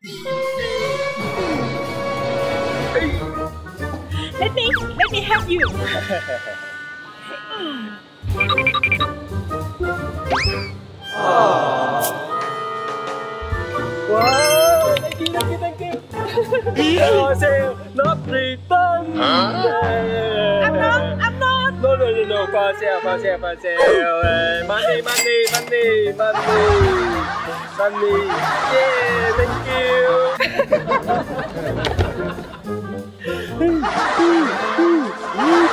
Let me help you. Wow, thank you. Sale, not return. I'm not. No, for sale. Money. Yeah, thank you.